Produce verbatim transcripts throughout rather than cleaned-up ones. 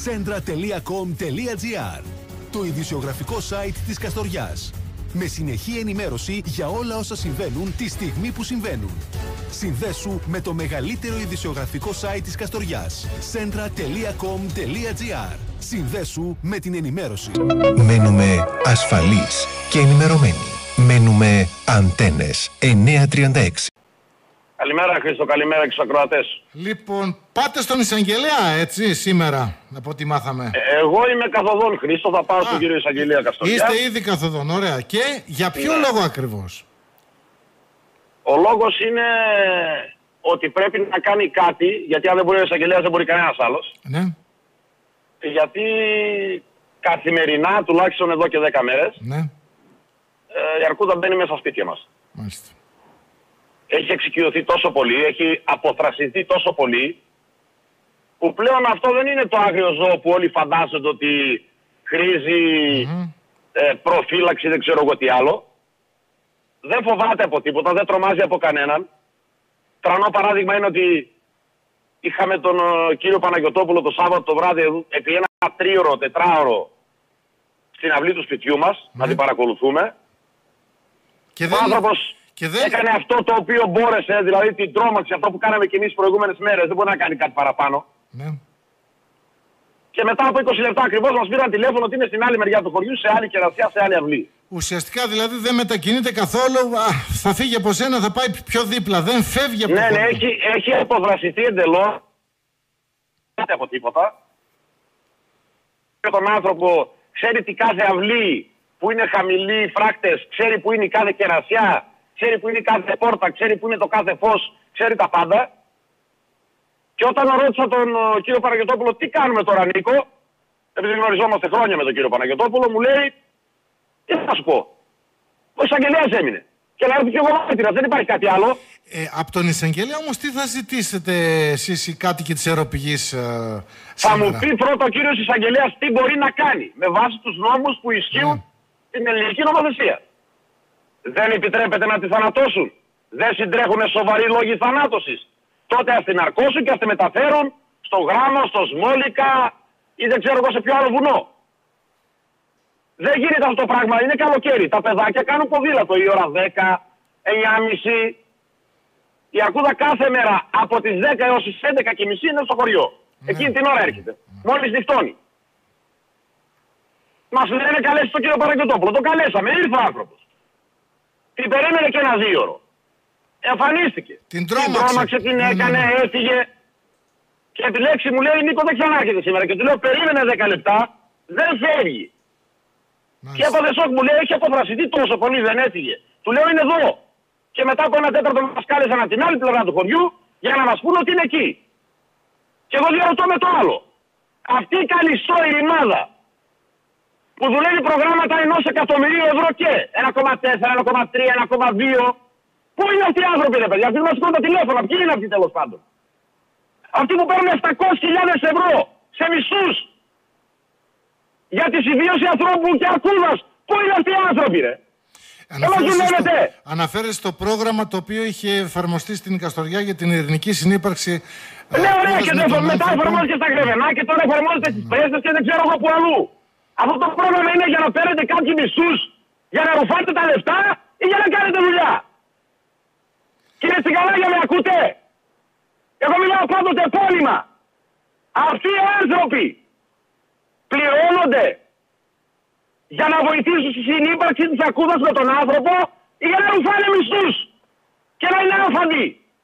Centra τελεία com τελεία gr, το ειδησιογραφικό site της Καστοριάς. Με συνεχή ενημέρωση για όλα όσα συμβαίνουν τη στιγμή που συμβαίνουν. Συνδέσου με το μεγαλύτερο ειδησιογραφικό site της Καστοριάς. Centra τελεία com τελεία gr. Συνδέσου με την ενημέρωση. Μένουμε ασφαλείς και ενημερωμένοι. Μένουμε Αντένες εννιακόσια τριάντα έξι. Καλημέρα Χρήστο, καλημέρα και στους ακροατές. Λοιπόν, πάτε στον εισαγγελέα, έτσι, σήμερα, από ό,τι μάθαμε. Ε, εγώ είμαι καθοδόν, Χρήστο, θα πάω Α, στον κύριο εισαγγελέα Καστοριά. Είστε ήδη καθοδόν, ωραία. Και για ποιο ναι. λόγο ακριβώς? Ο λόγος είναι ότι πρέπει να κάνει κάτι, γιατί αν δεν μπορεί ο εισαγγελέας δεν μπορεί κανένας άλλος. Ναι. Γιατί καθημερινά, τουλάχιστον εδώ και δέκα μέρες, ναι. ε, η αρκούδα μπαίνει μέσα στα σπίτια μας. Μάλιστα. Έχει εξοικειωθεί τόσο πολύ, έχει αποθρασιθεί τόσο πολύ, που πλέον αυτό δεν είναι το άγριο ζώο που όλοι φαντάζονται ότι χρήζει mm-hmm. ε, προφύλαξη, δεν ξέρω εγώ τι άλλο. Δεν φοβάται από τίποτα, δεν τρομάζει από κανέναν. Τρανό παράδειγμα είναι ότι είχαμε τον ε, κύριο Παναγιωτόπουλο το Σάββατο το βράδυ επί ένα τρίωρο, τετράωρο στην αυλή του σπιτιού μας, mm-hmm. να την παρακολουθούμε. Και δεν... Ο άνθρωπος Και δεν... έκανε αυτό το οποίο μπόρεσε, δηλαδή την τρόμαξη, αυτό που κάναμε και εμείς τις προηγούμενες μέρες. Δεν μπορεί να κάνει κάτι παραπάνω. Ναι. Και μετά από είκοσι λεπτά ακριβώς μας πήραν τηλέφωνο ότι είναι στην άλλη μεριά του χωριού, σε άλλη κερασιά, σε άλλη αυλή. Ουσιαστικά δηλαδή δεν μετακινείται καθόλου. Α, θα φύγει από σένα, θα πάει πιο δίπλα. Δεν φεύγει από Ναι, ναι, έχει, έχει αποδρασιστεί εντελώς. Δεν από τίποτα. Και τον άνθρωπο ξέρει τι κάθε αυλή που είναι χαμηλή φράκτες, ξέρει που είναι η κάθε κερασιά. Ξέρει που είναι η κάθε πόρτα, ξέρει που είναι το κάθε φως, ξέρει τα πάντα. Και όταν ρώτησα τον uh, κύριο Παναγιωτόπουλο τι κάνουμε τώρα Νίκο, επειδή γνωριζόμαστε χρόνια με τον κύριο Παναγιωτόπουλο, μου λέει, τι θα σου πω, ο εισαγγελέας έμεινε. Και να έρθει και εγώ έτοινα, δεν υπάρχει κάτι άλλο. Ε, από τον εισαγγελέα όμως τι θα ζητήσετε εσείς οι κάτοικοι της αεροπηγής ε, Θα μου πει πρώτα ο κύριος εισαγγελέας τι μπορεί να κάνει με βάση τους νόμους που ισχύουν ναι. στην ελληνική νομοθεσία. Δεν επιτρέπεται να τη θανατώσουν. Δεν συντρέχουν σοβαροί λόγοι θανάτωσης. Τότε ας την αρκώσουν και ας τη μεταφέρουν στο Γράμμο, στο Σμόλικα ή δεν ξέρω εγώ σε ποιο άλλο βουνό. Δεν γίνεται αυτό το πράγμα. Είναι καλοκαίρι. Τα παιδάκια κάνουν ποδήλατο η ώρα δέκα, εννιά και μισή. Η αρκούδα κάθε μέρα από τις δέκα έως τις έντεκα και μισή είναι στο χωριό. Ναι. Εκείνη την ώρα έρχεται. Ναι. Μόλις νυχτώνει. Μας λένε καλέσει τον κύριο Παναγιωτόπουλο. Το καλέσαμε. Ήρθε ο άνθρωπος. Την περίμενε και ένα δίωρο. Εμφανίστηκε. Την τρόμαξε. Την τρόμαξε, την έκανε, mm. έφυγε. Και επιλέξει μου λέει Νίκο δεν ξανάρχεται σήμερα. Και του λέω περίμενε δέκα λεπτά, δεν φεύγει. Μάλιστα. Και έπαθε σοκ μου λέει έχει αποφρασιστεί τόσο πολύ, δεν έφυγε. Του λέω είναι εδώ. Και μετά από ένα τέταρτο μας κάλεσαν από την άλλη πλευρά του χωριού για να μας πούνε ότι είναι εκεί. Και εγώ διαρωτώ με το άλλο. Αυτή η καλυστό η ρημάδα που δουλεύει προγράμματα ενός εκατομμυρίου ευρώ και ένα κόμμα τέσσερα, ένα κόμμα τρία, ένα κόμμα δύο. Πού είναι αυτοί οι άνθρωποι ρε παιδιά, αυτοί μας σηκώνουν τα τηλέφωνα, ποιοι είναι αυτοί τέλος πάντων. Αυτοί που παίρνουν επτακόσιες χιλιάδες ευρώ σε μισθούς για τη συμβίωση ανθρώπου και αρκούδας. Πού είναι αυτοί οι άνθρωποι ρε. Αναφέρεσαι στο πρόγραμμα το οποίο είχε εφαρμοστεί στην Καστοριά για την ειρηνική συνύπαρξη. Ναι ωραία και δεν μετά εφαρμόζεται στα Γρεβενά και τώρα εφαρμόζεται στις Πρέστες και δεν ξέρω εγώ που αλλού. Αυτό το πρόγραμμα είναι για να παίρνετε κάποιοι μισθούς, για να ρουφάτε τα λεφτά ή για να κάνετε δουλειά. Κύριε Τσιγκαλάγια, με ακούτε? Εγώ μιλάω πάντοτε επώνυμα. Αυτοί οι άνθρωποι πληρώνονται για να βοηθήσουν στη συνύπαρξη της αρκούδας με τον άνθρωπο ή για να ρουφάνε μισθούς και να είναι άφαντοι.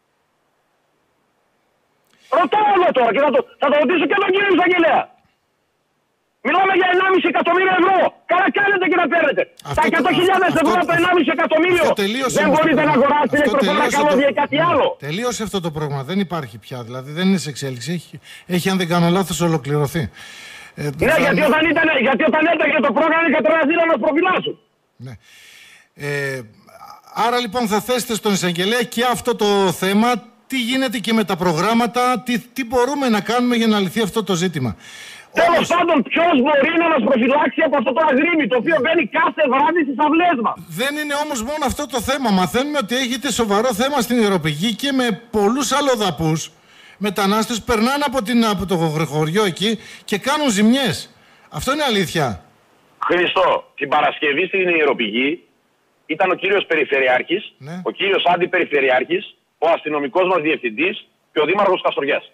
Ρωτάω εδώ τώρα και θα το, θα το ρωτήσω και τον κύριο εισαγγελέα. Μιλάμε για ενάμιση εκατομμύρια ευρώ. Καλά κάνετε και να παίρνετε. Αυτό τα εκατό χιλιάδες ευρώ από ενάμιση εκατομμύριο δεν μπορείτε να αγοράσετε ηλεκτροφωνικά καλώδια ή κάτι άλλο. Τελείωσε αυτό το πρόγραμμα. Δεν υπάρχει πια. Δηλαδή δεν είναι σε εξέλιξη. Έχει, έχει αν δεν κάνω λάθος, ολοκληρωθεί. Ε, ναι, θα... γιατί, όταν ήταν, γιατί όταν έτρεχε το πρόγραμμα είχατε ένα να μας προφυλάσσουν. Ναι. Ε, άρα λοιπόν θα θέσετε στον εισαγγελέα και αυτό το θέμα. Τι γίνεται και με τα προγράμματα, τι, τι μπορούμε να κάνουμε για να λυθεί αυτό το ζήτημα. Τέλος όμως... πάντων, ποιος μπορεί να μας προφυλάξει από αυτό το αγρίμι, το οποίο μπαίνει κάθε βράδυ στις αυλές μας. Δεν είναι όμως μόνο αυτό το θέμα. Μαθαίνουμε ότι έχετε σοβαρό θέμα στην ιεροπηγή και με πολλούς αλλοδαπούς μετανάστες περνάνε από, την, από το χωριό εκεί και κάνουν ζημιές. Αυτό είναι αλήθεια. Χριστό, την Παρασκευή στην Ιεροπηγή ήταν ο κύριος Περιφερειάρχης, ναι. ο κύριος Αντιπεριφερειάρχης, ο αστυνομικός μας διευθυντής και ο δήμαρχος Καστοριάς.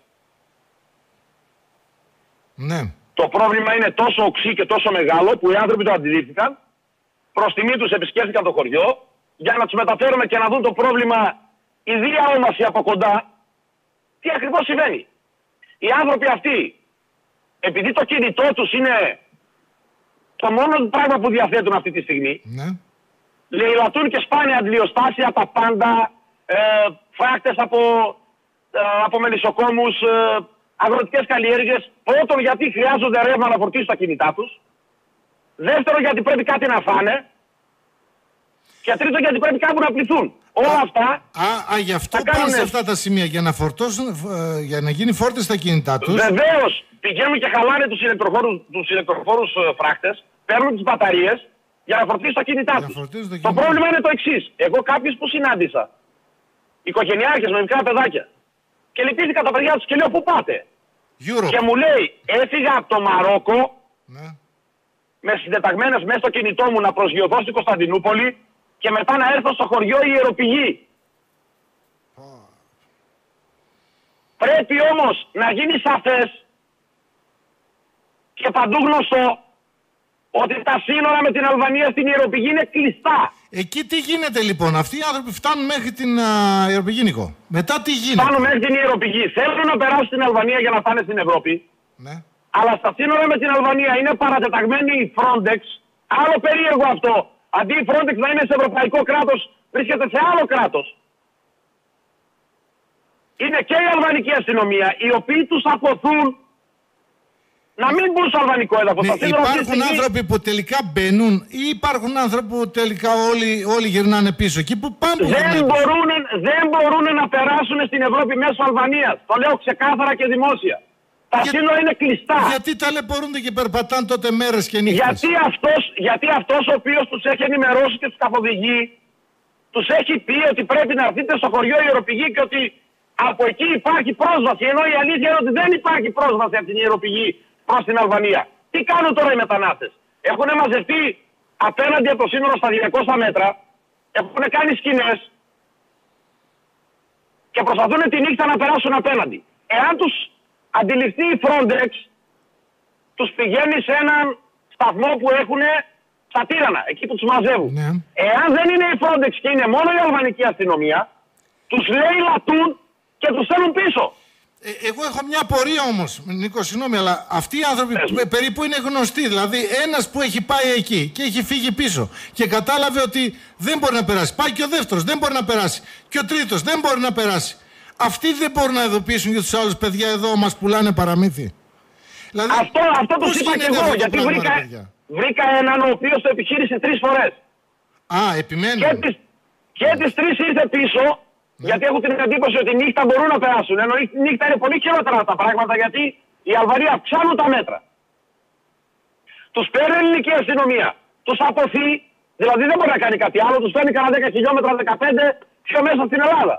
Ναι. Το πρόβλημα είναι τόσο οξύ και τόσο μεγάλο που οι άνθρωποι το αντιλήφθηκαν, προς τιμή τους επισκέφθηκαν το χωριό, για να τους μεταφέρουμε και να δουν το πρόβλημα η διαόμαση από κοντά, τι ακριβώς συμβαίνει. Οι άνθρωποι αυτοί, επειδή το κινητό τους είναι το μόνο πράγμα που διαθέτουν αυτή τη στιγμή, ναι. λαιλατούν και σπάνε αντιλιοστάσια, τα πάντα, ε, φράκτες από, ε, από μελισσοκόμους, ε, αγροτικές καλλιέργειες. Πρώτον, γιατί χρειάζονται ρεύμα να φορτίσουν τα κινητά τους. Δεύτερον, γιατί πρέπει κάτι να φάνε. Και τρίτον, γιατί πρέπει κάπου να πληθούν. Όλα α, αυτά. Α, α, γι' αυτό πάνε σε αυτά τα σημεία για να φορτώσουν, ε, για να γίνει φόρτιση στα κινητά τους. Βεβαίως, πηγαίνουν και χαλάνε τους ηλεκτροφόρους, τους ηλεκτροφόρους ε, φράκτες, παίρνουν τις μπαταρίες για να φορτίσουν τα κινητά τους. Το, το πρόβλημα είναι το εξής. Εγώ κάποιους που συνάντησα, οικογενειάρχες με μικρά παιδάκια, και λυπήθηκα τα παιδιά τους και λέω πού πάτε. Europe. Και μου λέει, έφυγα από το Μαρόκο, ναι. με συντεταγμένες μέσα στο κινητό μου να προσγειωθώ στην Κωνσταντινούπολη και μετά να έρθω στο χωριό Ιεροπηγή. Oh. Πρέπει όμως να γίνει σαφές και παντού γνωστό ότι τα σύνορα με την Αλβανία στην Ιεροπηγή είναι κλειστά. Εκεί τι γίνεται λοιπόν, αυτοί οι άνθρωποι φτάνουν μέχρι την uh, Ιεροπηγή, Νίκο. Μετά τι γίνεται. Φτάνουν μέχρι την Ιεροπηγή. Θέλουν να περάσουν στην Αλβανία για να πάνε στην Ευρώπη. Ναι. Αλλά στα σύνορα με την Αλβανία είναι παρατεταγμένη η Frontex. Άλλο περίεργο αυτό. Αντί η Frontex να είναι σε ευρωπαϊκό κράτος, βρίσκεται σε άλλο κράτος. Είναι και η αλβανική αστυνομία, οι οποίοι τους αποθούν να μην μπουν στο αλβανικό έδαφος. Ναι, υπάρχουν στιγμή... άνθρωποι που τελικά μπαίνουν ή υπάρχουν άνθρωποι που τελικά όλοι, όλοι γυρνάνε πίσω. Εκεί που πάνε που δεν, μπορούν, δεν μπορούν να περάσουν στην Ευρώπη μέσω Αλβανίας. Το λέω ξεκάθαρα και δημόσια. Τα Για... σύνορα είναι κλειστά. Γιατί ταλαιπωρούνται και περπατάνε τότε μέρες και νύχτες. Γιατί αυτός, γιατί αυτός ο οποίος τους έχει ενημερώσει και τους καθοδηγεί, τους έχει πει ότι πρέπει να έρθετε στο χωριό Ιεροπηγή και ότι από εκεί υπάρχει πρόσβαση. Ενώ η αλήθεια είναι ότι δεν υπάρχει πρόσβαση από την Ιεροπηγή προς την Αλβανία. Τι κάνουν τώρα οι μετανάστες. Έχουν μαζευτεί απέναντι από το σύνορο στα διακόσια μέτρα, έχουν κάνει σκηνές και προσπαθούν τη νύχτα να περάσουν απέναντι. Εάν τους αντιληφθεί η Frontex, τους πηγαίνει σε έναν σταθμό που έχουν στα Τύρανα, εκεί που τους μαζεύουν. Ναι. Εάν δεν είναι η Frontex και είναι μόνο η αλβανική αστυνομία, τους λέει λατούν και τους στέλνουν πίσω. Ε, εγώ έχω μια απορία όμως, Νίκο, συγγνώμη, αλλά αυτοί οι άνθρωποι ε, περίπου είναι γνωστοί. Δηλαδή, ένας που έχει πάει εκεί και έχει φύγει πίσω και κατάλαβε ότι δεν μπορεί να περάσει. Πάει και ο δεύτερος, δεν μπορεί να περάσει. Και ο τρίτος δεν μπορεί να περάσει. Αυτοί δεν μπορούν να ειδοποιήσουν για τους άλλους παιδιά εδώ μας πουλάνε παραμύθι. Δηλαδή, αυτό αυτό το είπα και εγώ, γιατί πράγμα, βρήκα, βρήκα έναν ο οποίος το επιχείρησε τρεις φορές. Α, επιμένει. Και τις, και τις τρεις ήρθε πίσω, ναι. Γιατί έχω την εντύπωση ότι νύχτα μπορούν να περάσουν. Ενώ η νύχτα είναι πολύ χειρότερα τα πράγματα, γιατί η Αλβανοί αυξάνουν τα μέτρα. Τους παίρνει η ελληνική αστυνομία, τους αποθεί, δηλαδή δεν μπορεί να κάνει κάτι άλλο, τους παίρνει κανένα δέκα χιλιόμετρα, δεκαπέντε πιο μέσα στην Ελλάδα.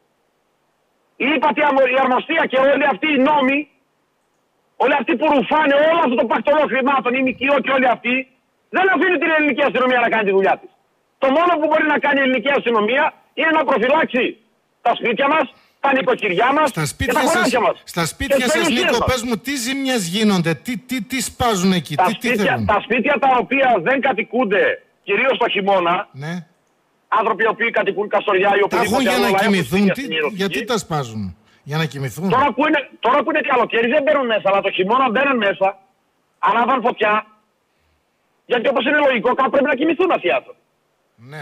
Είπατε η αρμοστία και όλοι αυτοί οι νόμοι, όλοι αυτοί που ρουφάνε όλο αυτό το πακτολό χρημάτων, η ΜΚΟ και όλοι αυτοί, δεν αφήνει την ελληνική αστυνομία να κάνει τη δουλειά της. Το μόνο που μπορεί να κάνει η ελληνική αστυνομία είναι να προφυλάξει τα σπίτια μας, τα νοικοκυριά μας στα και τα χωράκια μας. Στα σπίτια σας, Νίκο, πες μου, τι ζημιές γίνονται, τι, τι, τι σπάζουν εκεί, τα τι, σπίτια, τι θέλουν. Τα σπίτια τα οποία δεν κατοικούνται, κυρίως το χειμώνα, ναι. Άνθρωποι οι οποίοι κατοικούν Καστοριά ή τα έχουν για να κοιμηθούν, τι, γιατί τα σπάζουν, για να κοιμηθούν. Τώρα που είναι, τώρα που είναι καλοκαίρι δεν μπαίνουν μέσα, αλλά το χειμώνα μπαίνουν μέσα, ανάβαν φωτιά, γιατί όπως είναι λογικό κάπου πρέπει να κοιμηθούν αυτοί οι άνθρωποι. Ναι.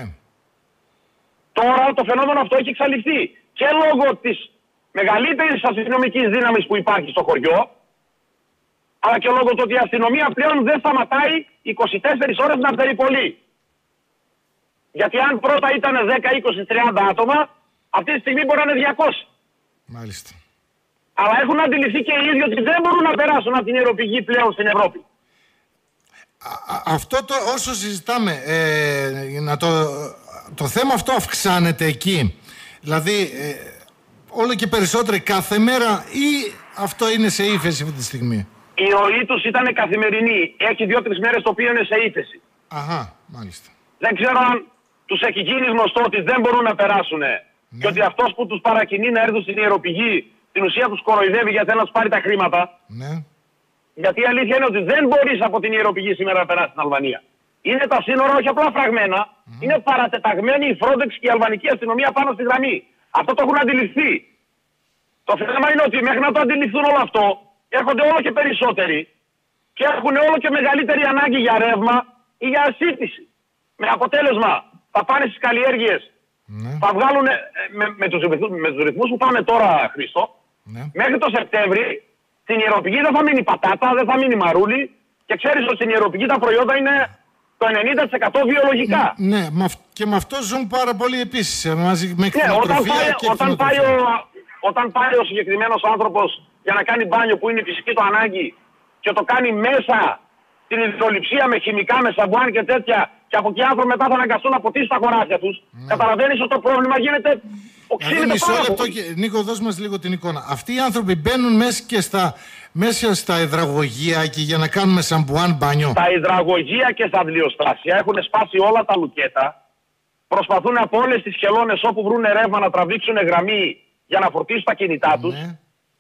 Τώρα το φαινόμενο αυτό έχει εξαλειφθεί και λόγω της μεγαλύτερης αστυνομικής δύναμης που υπάρχει στο χωριό, αλλά και λόγω του ότι η αστυνομία πλέον δεν σταματάει είκοσι τέσσερις ώρες να περιπολεί. Γιατί αν πρώτα ήταν δέκα, είκοσι, τριάντα άτομα, αυτή τη στιγμή μπορεί να είναι διακόσια. Μάλιστα. Αλλά έχουν αντιληφθεί και οι ίδιοι ότι δεν μπορούν να περάσουν από την Ιεροπηγή πλέον στην Ευρώπη. Α, αυτό το όσο συζητάμε, ε, να το, το θέμα αυτό αυξάνεται εκεί. Δηλαδή, ε, όλο και περισσότεροι κάθε μέρα ή αυτό είναι σε ύφεση αυτή τη στιγμή? Η ροή τους ήταν καθημερινή. Έχει δύο-τρεις μέρες το οποίο είναι σε ύφεση. Αχα, μάλιστα. Δεν ξέρω αν τους έχει γίνει γνωστό ότι δεν μπορούν να περάσουν. Ναι. Και ότι αυτός που τους παρακινεί να έρθουν στην ιεροπηγή, την ουσία τους κοροϊδεύει γιατί θέλει να τους πάρει τα χρήματα. Ναι. Γιατί η αλήθεια είναι ότι δεν μπορείς από την ιεροπηγή σήμερα να περάσει στην Αλβανία. Είναι τα σύνορα όχι απλά φραγμένα, mm. είναι παρατεταγμένη η Frontex και η αλβανική αστυνομία πάνω στη γραμμή. Αυτό το έχουν αντιληφθεί. Το θέμα είναι ότι μέχρι να το αντιληφθούν όλο αυτό, έρχονται όλο και περισσότεροι και έχουν όλο και μεγαλύτερη ανάγκη για ρεύμα ή για ασύτηση. Με αποτέλεσμα, θα πάνε στις καλλιέργειες, ναι. θα βγάλουν με, με, τους, με τους ρυθμούς που πάμε τώρα, Χρήστο, ναι. μέχρι το Σεπτέμβρη, στην ιεροπηγή δεν θα μείνει πατάτα, δεν θα μείνει μαρούλι και ξέρεις ότι στην ιεροπηγή τα προϊόντα είναι το ενενήντα τοις εκατό βιολογικά. Ναι, και με αυτό ζουν πάρα πολύ επίσης, μαζί με κτηνοτροφία ναι, όταν και όταν πάει, ο, όταν πάει ο συγκεκριμένος άνθρωπος για να κάνει μπάνιο που είναι η φυσική του ανάγκη και το κάνει μέσα στην υδροληψία με χημικά, με σαμπουάν και τέτοια και από εκεί οι άνθρωποι μετά θα αναγκαστούν να ποτίσουν τα χωράφια τους, ναι. καταλαβαίνεις ότι το πρόβλημα γίνεται οξύνεται μισό πάρα λεπτό πολύ. Και, Νίκο, δώσ' μας λίγο την εικόνα. Αυτοί οι άνθρωποι μπαίνουν μέσα και στα, μέσα στα υδραγωγεία και για να κάνουμε σαμπουάν μπάνιο. Τα υδραγωγεία και στα αντιλιοστάσια έχουν σπάσει όλα τα λουκέτα. Προσπαθούν από όλες τις χελώνες όπου βρουν ρεύμα να τραβήξουν γραμμή για να φορτίσουν τα κινητά τους. Ναι.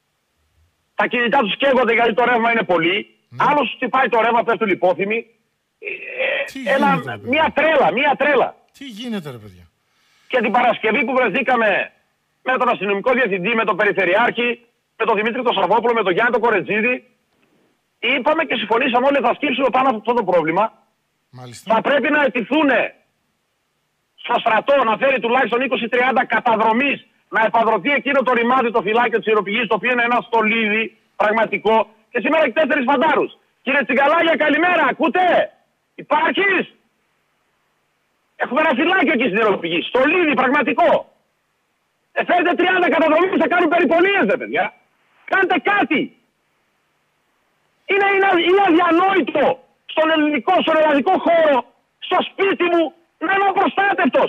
Τα κινητά τους καίγονται γιατί το ρεύμα είναι πολύ. Ναι. Άλλος τους χτυπάει το ρεύμα, πέφτουν υπόθυμοι. Ένα, γίνεται, μία τρέλα, μία τρέλα. Τι γίνεται ρε παιδιά? Και την Παρασκευή που βρεθήκαμε με τον αστυνομικό διευθυντή, με τον Περιφερειάρχη, με τον Δημήτρη τον Σαββόπουλο, με τον Γιάννη τον Κορετζίδη, είπαμε και συμφωνήσαμε όλοι θα σκύψουμε πάνω από αυτό το πρόβλημα. Μάλιστα. Θα πρέπει να αιτηθούν στο στρατό να φέρει τουλάχιστον είκοσι τριάντα καταδρομής να επαδροθεί εκείνο το ρημάδι, το φυλάκιο της ιεροπηγής, το οποίο είναι ένα στολίδι πραγματικό. Και σήμερα έχει τέσσερις φαντάρους. Κύριε Τσιγκαλάγια, καλημέρα, ακούτε? Υπάρχεις? Έχουμε ένα φυλάκιο εκεί στην ιεροπηγή. Στολίδι, πραγματικό. Ε, φέρετε τριάντα καταδρομής, θα κάνουν περιπολίες, δε παιδιά. Κάντε κάτι. Είναι, είναι, είναι αδιανόητο στον ελληνικό, στον ελλαδικό χώρο, στο σπίτι μου, να είμαι απροστάτευτος.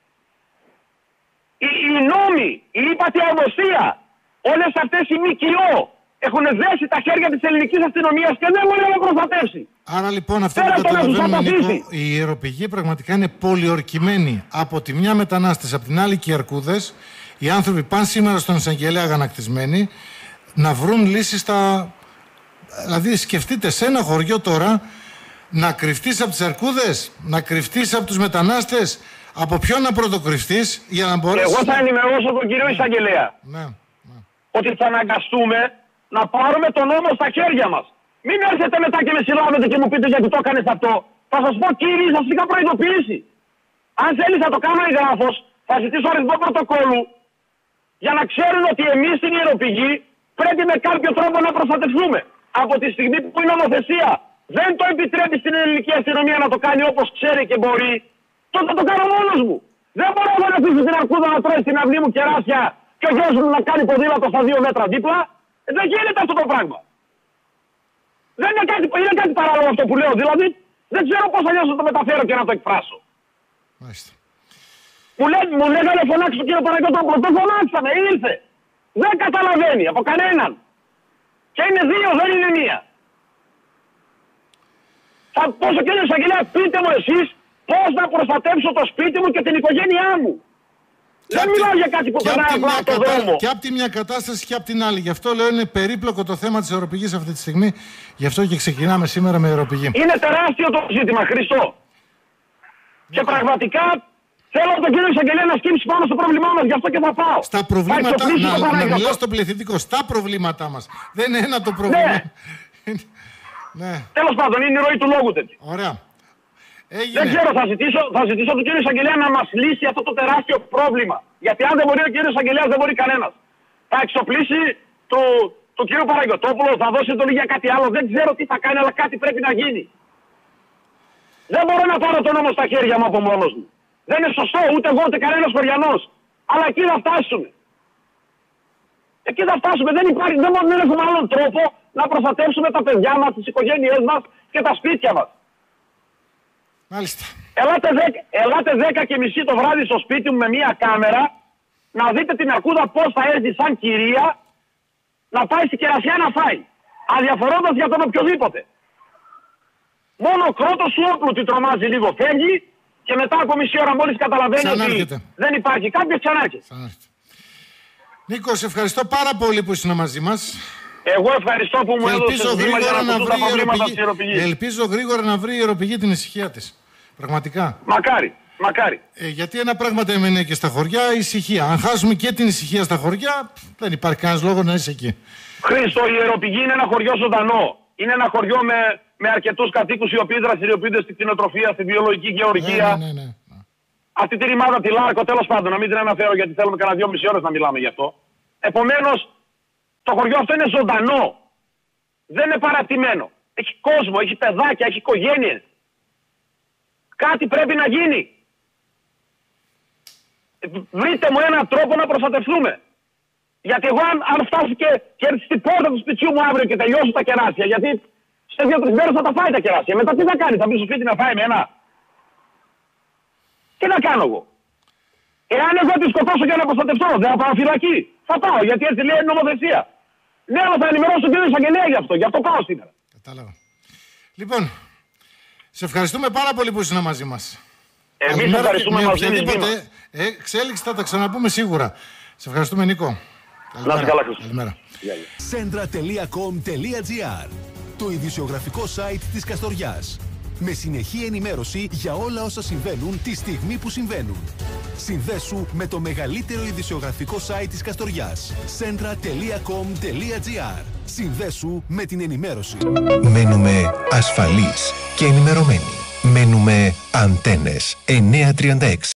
Οι, οι νόμοι, η ύπατη αρμοστία, όλες αυτές οι ΜΚΟ έχουν δέσει τα χέρια της ελληνικής αστυνομίας και δεν μπορεί να με προστατεύσει. Άρα λοιπόν αυτό που καταλαβαίνουμε, Νίκο, η ιεροπηγή πραγματικά είναι πολιορκημένη. Από τη μια μετανάστες, από την άλλη και οι αρκούδες. Οι άνθρωποι πάνε σήμερα στον εισαγγελέα αγανακτισμένοι να βρουν λύσεις στα... Δηλαδή σκεφτείτε σε ένα χωριό τώρα να κρυφτείς από τις αρκούδες, να κρυφτείς από τους μετανάστες, από ποιον να πρωτοκρυφτείς για να μπορέσεις... Εγώ θα ενημερώσω τον κύριο εισαγγελέα. Ναι, ναι. Ότι θα αναγκαστούμε να πάρουμε τον νόμο στα χέρια μας. Μην έρθετε μετά και με συλλάβετε και μου πείτε γιατί το έκανες αυτό. Θα σας πω κύριοι, σας είχα προειδοποιήσει. Αν θέλεις να το κάνω εγγράφος, θα ζητήσω αριθμό πρωτοκόλλου για να ξέρουν ότι εμείς στην ιεροπηγή πρέπει με κάποιο τρόπο να προστατευτούμε. Από τη στιγμή που η νομοθεσία δεν το επιτρέπει στην ελληνική αστυνομία να το κάνει όπως ξέρει και μπορεί, τότε θα το κάνω μόνος μου. Δεν μπορώ εγώ να αφήσω την αρκούδα να τρώει στην αυλή μου κεράσια και ο γιος μου να κάνει ποδήλατο στα δύο μέτρα δίπλα. Ε, δεν γίνεται αυτό το πράγμα. Δεν είναι κάτι, είναι κάτι παράλογο αυτό που λέω. Δηλαδή, δεν ξέρω πώς αλλιώς να το μεταφέρω και να το εκφράσω. Μάλιστα. Μου, λέ, μου λέγανε φωνάξει τον κύριο Παναγιώτοπουλο. Το φωνάξαμε, ήρθε. Δεν καταλαβαίνει από κανέναν. Και είναι δύο, δεν είναι μία. Θα πω στο κύριο εισαγγελέα, πείτε μου εσείς πώς να προστατεύσω το σπίτι μου και την οικογένειά μου. Δεν μιλάω για κάτι που περνάει απλά από τον δρόμο. Και από τη μια κατάσταση και από την άλλη. Γι' αυτό λέω είναι περίπλοκο το θέμα της ιεροπηγής αυτή τη στιγμή. Γι' αυτό και ξεκινάμε σήμερα με ιεροπηγή. Είναι τεράστιο το ζήτημα, Χριστό. Και πραγματικά θέλω τον κύριο εισαγγελέα να σκύψει πάνω στο πρόβλημά μας. Γι' αυτό και θα πάω. Στα προβλήματα. Να, να, να μιλάω στο πληθυντικό. Στα προβλήματά μας. Δεν είναι ένα το πρόβλημα. Ναι. Ναι. Τέλος πάντων, είναι η ροή του λόγου τέτοιο. Ωραία. Έγινε. Δεν ξέρω, θα ζητήσω, θα ζητήσω τον κύριο εισαγγελέα να μας λύσει αυτό το τεράστιο πρόβλημα. Γιατί αν δεν μπορεί ο κύριος εισαγγελέας, δεν μπορεί κανένας. Θα εξοπλίσει το, το κύριο Παναγιωτόπουλο, θα δώσει τον για κάτι άλλο. Δεν ξέρω τι θα κάνει, αλλά κάτι πρέπει να γίνει. Δεν μπορώ να πάρω τον νόμο στα χέρια μου από μόνος μου. Δεν είναι σωστό ούτε εγώ ούτε κανένας χωριανός. Αλλά εκεί θα φτάσουμε. Εκεί θα φτάσουμε. Δεν υπάρχει, δεν, δεν έχουμε άλλον τρόπο να προστατεύσουμε τα παιδιά μας, τις οικογένειές μας και τα σπίτια μας. Μάλιστα. Ελάτε δέκα, ελάτε δέκα και μισή το βράδυ στο σπίτι μου με μία κάμερα να δείτε την αρκούδα πώς θα έρθει σαν κυρία να πάει στη κερασιά να φάει. Αδιαφορώντας για τον οποιοδήποτε. Μόνο ο Κρότος του όπλου τη τρομάζει λίγο, φεύγει και μετά από μισή ώρα μόλις καταλαβαίνει ξανάρχεται. Ότι δεν υπάρχει κάποιος, ξανάρχεται. Νίκο, σε ευχαριστώ πάρα πολύ που ήσουν μαζί μας. Εγώ ευχαριστώ που μου έδωσες βήμα για να ακούσω τα προβλήματα της ιεροπηγής. Ελπίζω γρήγορα να βρει η ιεροπηγή την ησυχία της. Πραγματικά. Μακάρι, μακάρι. Ε, γιατί ένα πράγμα έμενε και στα χωριά, η ησυχία. Αν χάσουμε και την ησυχία στα χωριά, δεν υπάρχει κανένας λόγο να είσαι εκεί. Χρήστο, η ιεροπηγή είναι ένα χωριό ζωντανό. Είναι ένα χωριό με, με αρκετούς κατοίκους οι οποίοι δραστηριοποιούνται στην κτηνοτροφία, στη βιολογική γεωργία. Ναι, ναι, ναι, ναι. Αυτή τη ρημάδα τη Λάρκο, τέλος πάντων, να μην την αναφέρω γιατί θέλουμε κανένα δυόμιση ώρες να μιλάμε γι' αυτό. Επομένως, το χωριό αυτό είναι ζωντανό. Δεν είναι παρατημένο. Έχει κόσμο, έχει παιδάκια, έχει οικογένειες. Κάτι πρέπει να γίνει. Βρείτε μου έναν τρόπο να προστατευτούμε. Γιατί εγώ αν, αν φτάσει και, και έρθει στην πόρτα του σπιτιού μου αύριο και τελειώσω τα κεράσια, γιατί σε δύο-τρεις μέρες θα τα φάει τα κεράσια. Μετά τι θα κάνει, θα μπει στο σπίτι να φάει εμένα. Τι να κάνω εγώ. Εάν εγώ τη σκοτώσω για να προστατευτώ, δεν θα πάω φυλακή. Θα πάω, γιατί έτσι λέει η νομοθεσία. Ναι, αλλά θα ενημερώσω τον κύριο εισαγγελέα γι' αυτό. Γι' αυτό πάω σήμερα. Κατάλαβα. Λοιπόν, σε ευχαριστούμε πάρα πολύ που ήσουν μαζί μας. Εμείς ευχαριστούμε μαζί οποιαδήποτε εξέλιξη θα τα ξαναπούμε σίγουρα. Σε ευχαριστούμε, Νίκο. Να είστε καλά, Καλημέρα. Σέντρα τελεία κομ τελεία τζι άρ, το ειδησιογραφικό site της Καστοριάς. Με συνεχή ενημέρωση για όλα όσα συμβαίνουν τη στιγμή που συμβαίνουν. Συνδέσου με το μεγαλύτερο ειδησιογραφικό site της Καστοριάς. σέντρα τελεία κομ τελεία τζι άρ. Συνδέσου με την ενημέρωση. Μένουμε ασφαλείς και ενημερωμένοι. Μένουμε Αντένες εννιακόσια τριάντα έξι.